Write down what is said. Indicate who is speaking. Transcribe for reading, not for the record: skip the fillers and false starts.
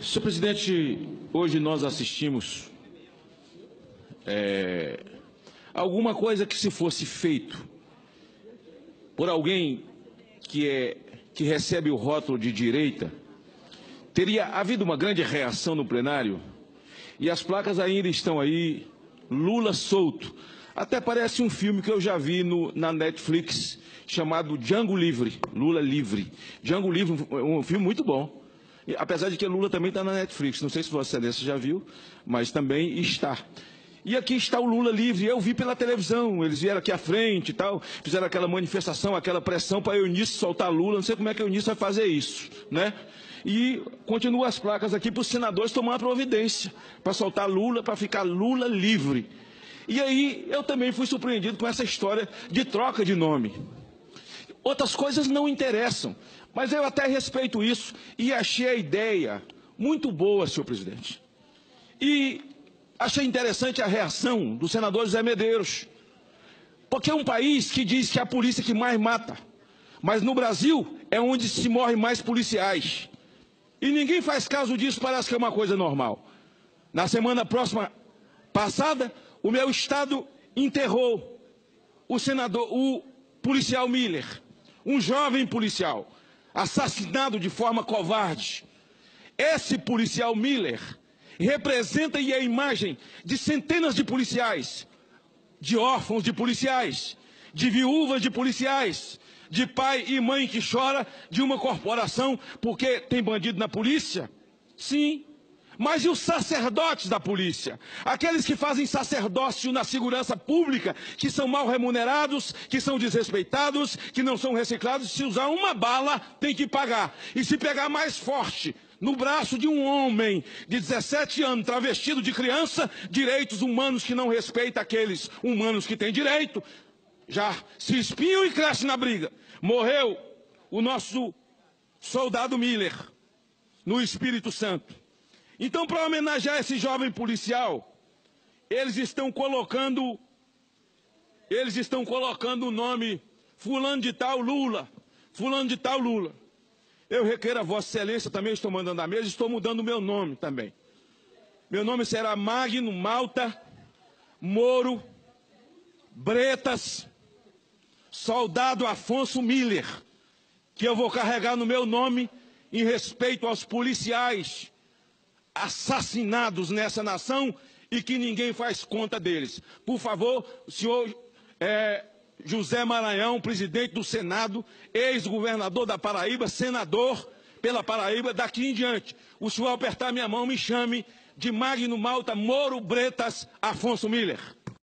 Speaker 1: Senhor presidente, hoje nós assistimos alguma coisa que, se fosse feito por alguém que recebe o rótulo de direita, teria havido uma grande reação no plenário, e as placas ainda estão aí, Lula solto. Até parece um filme que eu já vi na Netflix, chamado Django Livre, Lula Livre. Django Livre, um filme muito bom. Apesar de que Lula também está na Netflix, não sei se Vossa Excelência já viu, mas também está. E aqui está o Lula livre, eu vi pela televisão, eles vieram aqui à frente e tal, fizeram aquela manifestação, aquela pressão para a Eunice soltar Lula, não sei como é que a Eunice vai fazer isso, né? E continua as placas aqui para os senadores tomar providência, para soltar Lula, para ficar Lula livre. E aí eu também fui surpreendido com essa história de troca de nome. Outras coisas não interessam, mas eu até respeito isso e achei a ideia muito boa, senhor presidente. E achei interessante a reação do senador José Medeiros, porque é um país que diz que é a polícia que mais mata, mas no Brasil é onde se morrem mais policiais. E ninguém faz caso disso, parece que é uma coisa normal. Na semana passada, o meu estado enterrou o policial Miller, um jovem policial, assassinado de forma covarde. Esse policial Miller representa e é a imagem de centenas de policiais, de órfãos de policiais, de viúvas de policiais, de pai e mãe que chora de uma corporação porque tem bandido na polícia. Sim, mas e os sacerdotes da polícia? Aqueles que fazem sacerdócio na segurança pública, que são mal remunerados, que são desrespeitados, que não são reciclados, se usar uma bala tem que pagar. E se pegar mais forte no braço de um homem de 17 anos, travestido de criança, direitos humanos que não respeita aqueles humanos que têm direito, já se espiam e crescem na briga. Morreu o nosso soldado Miller, no Espírito Santo. Então, para homenagear esse jovem policial, eles estão colocando o nome fulano de tal Lula, fulano de tal Lula. Eu requeiro a Vossa Excelência, também estou mandando a mesa, estou mudando o meu nome também. Meu nome será Magno Malta Moro Bretas Soldado Afonso Miller, que eu vou carregar no meu nome em respeito aos policiais assassinados nessa nação e que ninguém faz conta deles. Por favor, senhor José Maranhão, presidente do Senado, ex-governador da Paraíba, senador pela Paraíba, daqui em diante, o senhor apertar minha mão, me chame de Magno Malta Moro Bretas Afonso Miller.